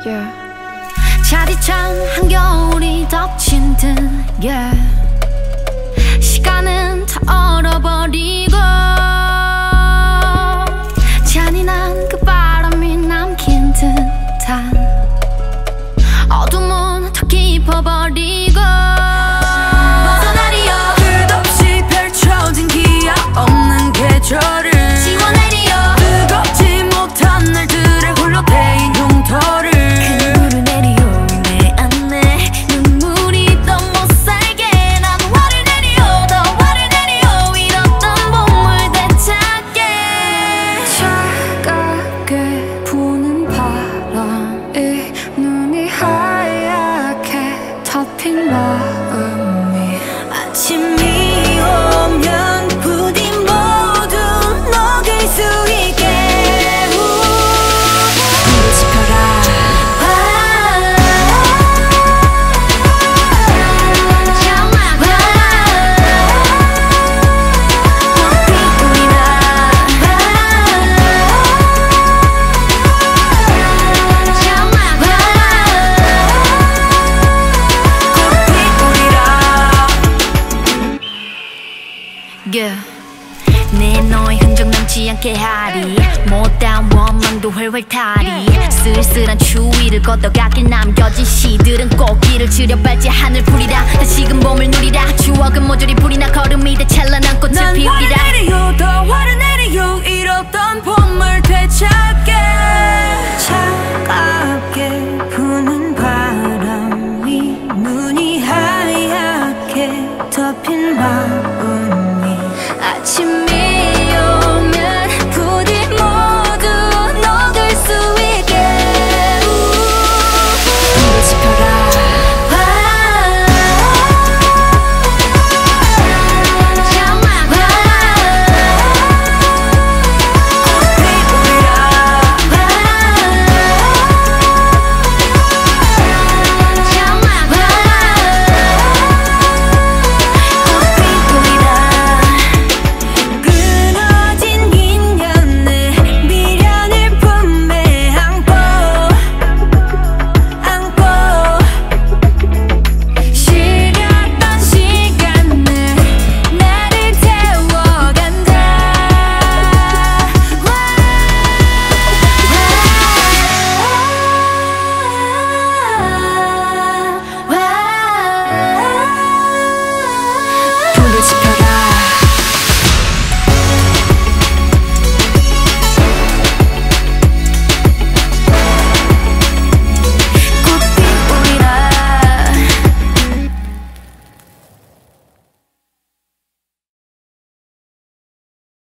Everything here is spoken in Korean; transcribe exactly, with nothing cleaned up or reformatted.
yeah. 차디찬 한겨울이 덮친 듯 yeah. 시간은 다 얼어버리고 잔인한 그 바람이 남긴 듯한 어둠은 더 깊어버리고 벗어나리요 끝없이 펼쳐진 기약 없는 계절을 지워내리요 뜨겁지 못한 날들의 홀로 데인 흉터를 그 눈물을 내리요 내 안에 눈물이 더 못살게 난 화를 내리요 더 화를 내리요 잃었던 봄을 되찾게 차갑게 부는 바람이 눈이 하얗게 덮인 마음이 아침이 오면 부디 모두 녹일 수 있게 불을 지펴라 yeah. 내 너의 흔적 남지 않게 하리 못다운 원망도 훨훨 타리 쓸쓸한 추위를 걷어가길 남겨진 시들은 꽃길을 지려밟지 하늘 풀이라 다시금 봄을 누리라 추억은 모조리 불이나 걸음이 돼 찬란한 꽃을 피우리라 난 화를 내리요 더 화를 내리요 잃었던 봄을 되찾게 차갑게